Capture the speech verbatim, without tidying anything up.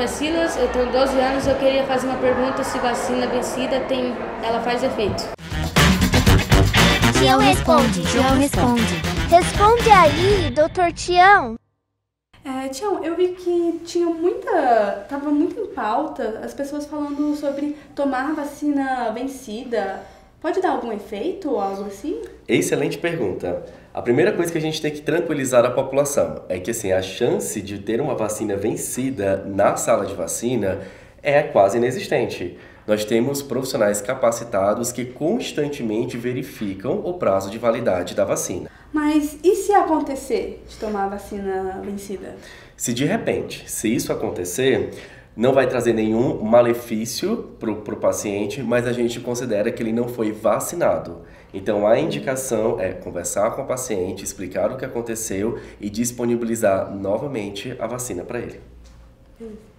nome é Silas, eu tenho doze anos, eu queria fazer uma pergunta se vacina vencida tem, ela faz efeito. Tião responde, Tião responde. Responde aí, doutor Tião. É, Tião, eu vi que tinha muita, tava muito em pauta as pessoas falando sobre tomar vacina vencida. Pode dar algum efeito ou algo assim? Excelente pergunta. A primeira coisa que a gente tem que tranquilizar a população é que assim, a chance de ter uma vacina vencida na sala de vacina é quase inexistente. Nós temos profissionais capacitados que constantemente verificam o prazo de validade da vacina. Mas e se acontecer de tomar a vacina vencida? Se de repente, se isso acontecer, não vai trazer nenhum malefício para o paciente, mas a gente considera que ele não foi vacinado. Então a indicação é conversar com o paciente, explicar o que aconteceu e disponibilizar novamente a vacina para ele. Beleza.